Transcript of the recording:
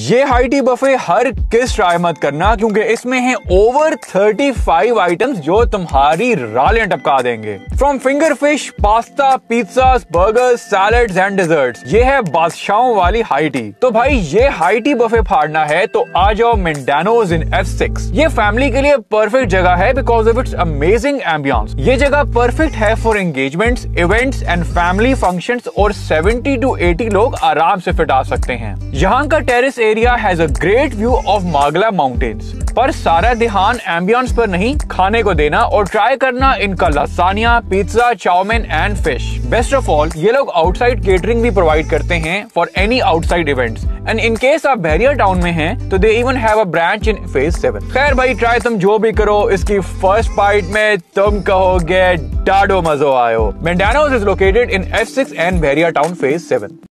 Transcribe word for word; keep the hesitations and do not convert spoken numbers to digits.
ये high tea buffet हर किस try मत करना, क्योंकि इसमें है ओवर पैंतीस आइटम्स जो तुम्हारी रालें टपका देंगे। From finger fish, pasta, pizza, burgers, salads and desserts, ये है बादशाहों वाली हाई टी। तो भाई ये हाई टी बफे फाड़ना है तो आ जाओ मेंडानोज इन एफ सिक्स। ये फैमिली के लिए परफेक्ट जगह है because of its amazing ambience. ये जगह परफेक्ट है for engagements, events and family functions और सेवेंटी टू एटी लोग आराम से फिट आ सकते हैं। यहाँ का terrace area has a great view of Margalla mountains, पर सारा ध्यान एम्बियंस पर नहीं, खाने को देना और ट्राई करना इनका lasagna, pizza, chowmein and fish. Best of all, ये लोग आउटसाइड केटरिंग भी प्रोवाइड करते हैं for any outside events, and in case आप बहरिया टाउन में हैं तो they even have a branch in phase seven. खैर भाई, ट्राई तुम जो भी करो, इसकी फर्स्ट बाइट में तुम कहोगे डाडो मजो आयो। मेंडानोज is located in F six and Bahria town phase seven.